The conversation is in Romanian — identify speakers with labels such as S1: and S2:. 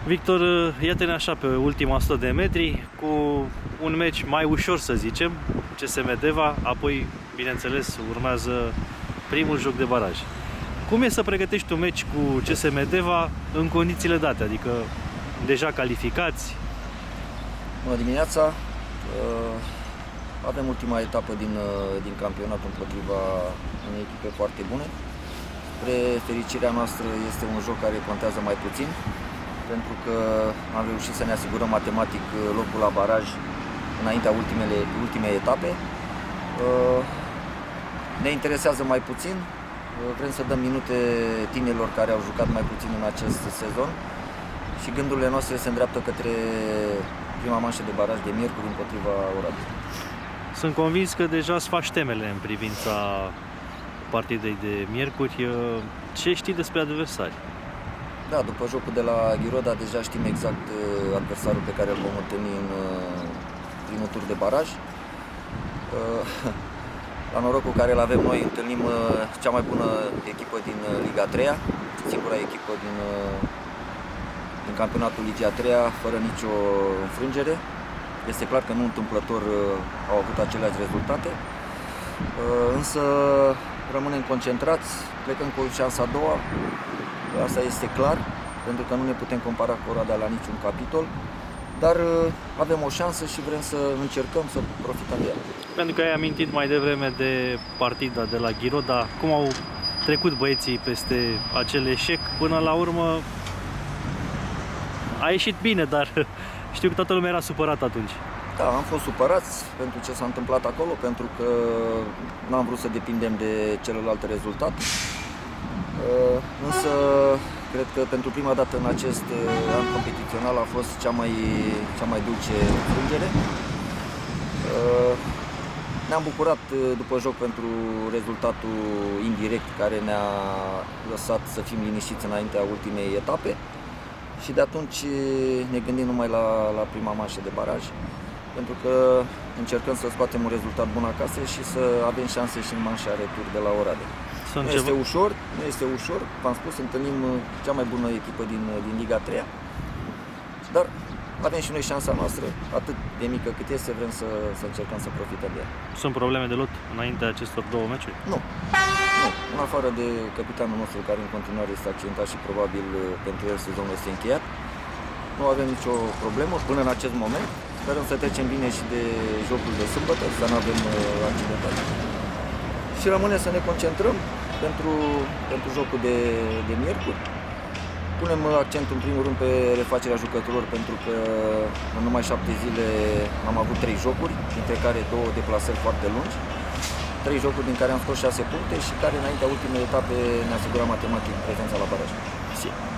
S1: Victor, iată-ne așa pe ultima 100 de metri cu un meci mai ușor, să zicem, CSM Deva, apoi, bineînțeles, urmează primul joc de baraj. Cum e să pregătești un meci cu CSM Deva în condițiile date, adică deja calificați?
S2: Bună dimineața! Avem ultima etapă din campionat împotriva unei echipe foarte bune. Spre fericirea noastră este un joc care contează mai puțin, pentru că am reușit să ne asigurăm matematic locul la baraj înaintea ultimei etape. Ne interesează mai puțin, vrem să dăm minute tinerilor care au jucat mai puțin în acest sezon și gândurile noastre se îndreaptă către prima manșă de baraj de miercuri împotriva Oradei.
S1: Sunt convins că deja îți faci temele în privința partidei de miercuri. Ce știi despre adversari?
S2: Da, după jocul de la Ghiroda deja știm exact adversarul pe care îl vom întâlni în primul tur de baraj. La norocul care îl avem noi, întâlnim cea mai bună echipă din Liga 3-a, singura echipă din campionatul Liga 3-a, fără nicio înfrângere. Este clar că nu întâmplător au avut aceleași rezultate, însă rămânem concentrați, plecăm cu șansa a doua, asta este clar, pentru că nu ne putem compara cu Oradea la niciun capitol, dar avem o șansă și vrem să încercăm să profităm de ea.
S1: Pentru că ai amintit mai devreme de partida de la Ghiroda, cum au trecut băieții peste acel eșec, până la urmă a ieșit bine, dar știu că toată lumea era supărată atunci.
S2: Da, am fost supărați pentru ce s-a întâmplat acolo, pentru că n-am vrut să depindem de celelalte rezultate. Însă, cred că pentru prima dată în acest an competițional a fost cea mai dulce înfrângere. Ne-am bucurat după joc pentru rezultatul indirect care ne-a lăsat să fim liniștiți înaintea ultimei etape. Și de atunci ne gândim numai la prima manșă de baraj, pentru că încercăm să scoatem un rezultat bun acasă și să avem șanse și în manșa retur de la Oradea. Nu este ușor, v-am spus, întâlnim cea mai bună echipă din Liga 3-a, dar avem și noi șansa noastră, atât de mică cât este, vrem să încercăm să profităm de ea.
S1: Sunt probleme de lot înaintea acestor două meciuri?
S2: Nu. În afară de capitanul nostru, care în continuare este accidentat și probabil pentru el sezonul este încheiat, nu avem nicio problemă până în acest moment. Sperăm să trecem bine și de jocul de sâmbătă, să nu avem accidentate. Și rămâne să ne concentrăm pentru jocul de miercuri. Punem accent în primul rând pe refacerea jucătorilor, pentru că în numai 7 zile am avut 3 jocuri, dintre care 2 deplasări foarte lungi. 3 jocuri din care am scos 6 puncte și care înaintea ultimei etape ne asigura matematic prezența la baraj.